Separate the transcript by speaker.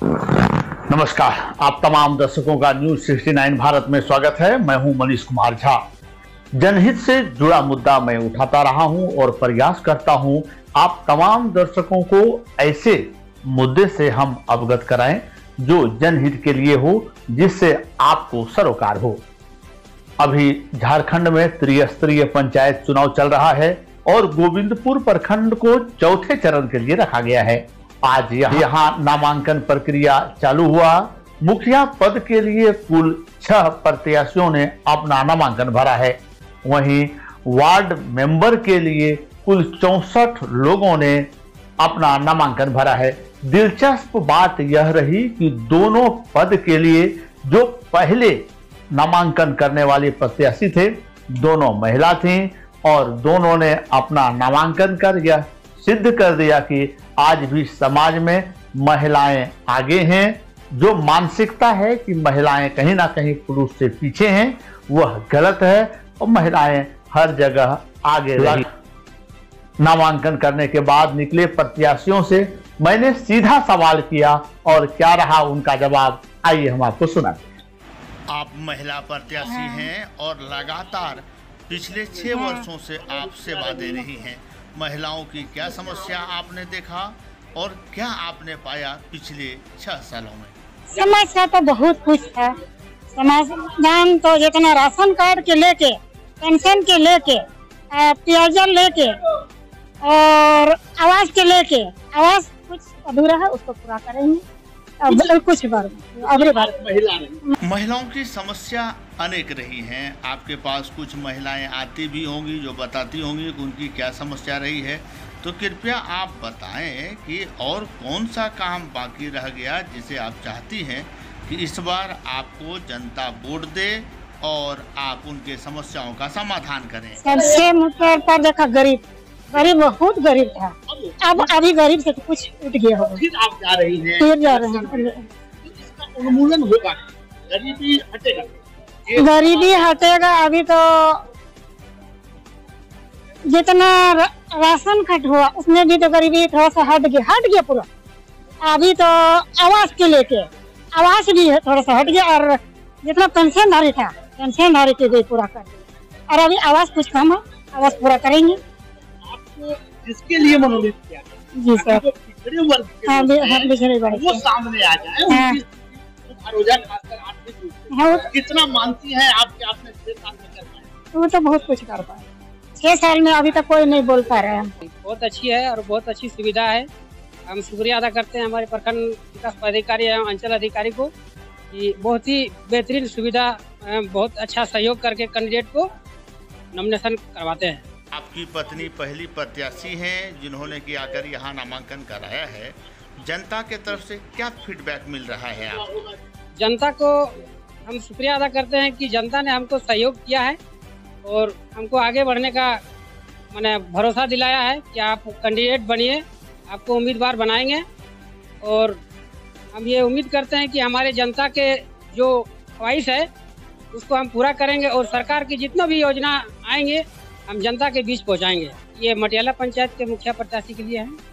Speaker 1: नमस्कार, आप तमाम दर्शकों का न्यूज 69 भारत में स्वागत है। मैं हूं मनीष कुमार झा। जनहित से जुड़ा मुद्दा मैं उठाता रहा हूं और प्रयास करता हूं आप तमाम दर्शकों को ऐसे मुद्दे से हम अवगत कराएं जो जनहित के लिए हो, जिससे आपको सरोकार हो। अभी झारखंड में त्रिस्तरीय पंचायत चुनाव चल रहा है और गोविंदपुर प्रखंड को चौथे चरण के लिए रखा गया है। आज यहाँ नामांकन प्रक्रिया चालू हुआ। मुखिया पद के लिए कुल 6 प्रत्याशियों ने अपना नामांकन भरा है। वहीं वार्ड मेंबर के लिए कुल 64 लोगों ने अपना नामांकन भरा है। दिलचस्प बात यह रही कि दोनों पद के लिए जो पहले नामांकन करने वाले प्रत्याशी थे, दोनों महिला थीं और दोनों ने अपना नामांकन कर यह सिद्ध कर दिया कि आज भी समाज में महिलाएं आगे हैं। जो मानसिकता है कि महिलाएं कहीं ना कहीं पुरुष से पीछे हैं, वह गलत है और महिलाएं हर जगह आगे रही। नामांकन करने के बाद निकले प्रत्याशियों से मैंने सीधा सवाल किया और क्या रहा उनका जवाब, आइए हम आपको सुनाते हैं।
Speaker 2: आप महिला प्रत्याशी हैं और लगातार पिछले 6 वर्षों से आप सेवा दे रही हैं। महिलाओं की क्या समस्या आपने देखा और क्या आपने पाया पिछले 6 सालों में?
Speaker 3: समस्या तो बहुत कुछ है। समाधान तो जितना राशन कार्ड के लेके, पेंशन के लेके, पेयजल लेके और आवास के लेके, आवास कुछ अधूरा है, उसको पूरा करेंगे। अब कुछ बार
Speaker 2: महिलाओं की समस्या अनेक रही हैं। आपके पास कुछ महिलाएं आती भी होंगी जो बताती होंगी कि उनकी क्या समस्या रही है, तो कृपया आप बताएं कि और कौन सा काम बाकी रह गया जिसे आप चाहती हैं कि इस बार आपको जनता वोट दे और आप उनके समस्याओं का समाधान करें।
Speaker 3: सबसे मुख्य पर देखा, गरीब बहुत गरीब था। अब अभी गरीब से तो कुछ उठ गया होगा।
Speaker 4: फिर आप जा रही हैं,
Speaker 3: फिर जा रहे हैं।
Speaker 4: इसका उन्मूलन होगा, गरीबी हटेगा।
Speaker 3: गरीबी हटेगा। अभी तो जितना राशन कार्ड हुआ उसमें भी तो गरीबी थोड़ा सा हट गया पूरा। अभी तो आवास के लेके, आवास भी थोड़ा सा हट गया और जितना पेंशनधारी था, पेंशनधारी के भी पूरा कर दिया। और अभी आवास कुछ कम है, आवास पूरा करेंगे।
Speaker 4: जिसके लिए मनोनीत किया
Speaker 3: जी सर,
Speaker 4: पिछड़े वर्ग के वो सामने आ जाए, खासकर आप कितना मानती है आपके आपने 6 साल में कर पाए?
Speaker 3: वो तो बहुत कुछ कर पाए। 6 साल में अभी तक कोई नहीं बोल पा रहा है।
Speaker 5: बहुत अच्छी है और बहुत अच्छी सुविधा है। हम शुक्रिया अदा करते हैं हमारे प्रखंड विकास पदाधिकारी एवं अंचल अधिकारी को कि बहुत ही बेहतरीन सुविधा, बहुत अच्छा सहयोग करके कैंडिडेट को नॉमिनेशन करवाते हैं।
Speaker 2: आपकी पत्नी पहली प्रत्याशी हैं जिन्होंने कि आकर यहाँ नामांकन कराया है। जनता के तरफ से क्या फीडबैक मिल रहा है आपको?
Speaker 5: जनता को हम शुक्रिया अदा करते हैं कि जनता ने हमको सहयोग किया है और हमको आगे बढ़ने का मैंने भरोसा दिलाया है कि आप कैंडिडेट बनिए, आपको उम्मीदवार बनाएंगे। और हम ये उम्मीद करते हैं कि हमारे जनता के जो ख्वाहिश है उसको हम पूरा करेंगे और सरकार की जितना भी योजना आएंगे हम जनता के बीच पहुंचाएंगे। ये मटियाला पंचायत के मुखिया प्रत्याशी के लिए है।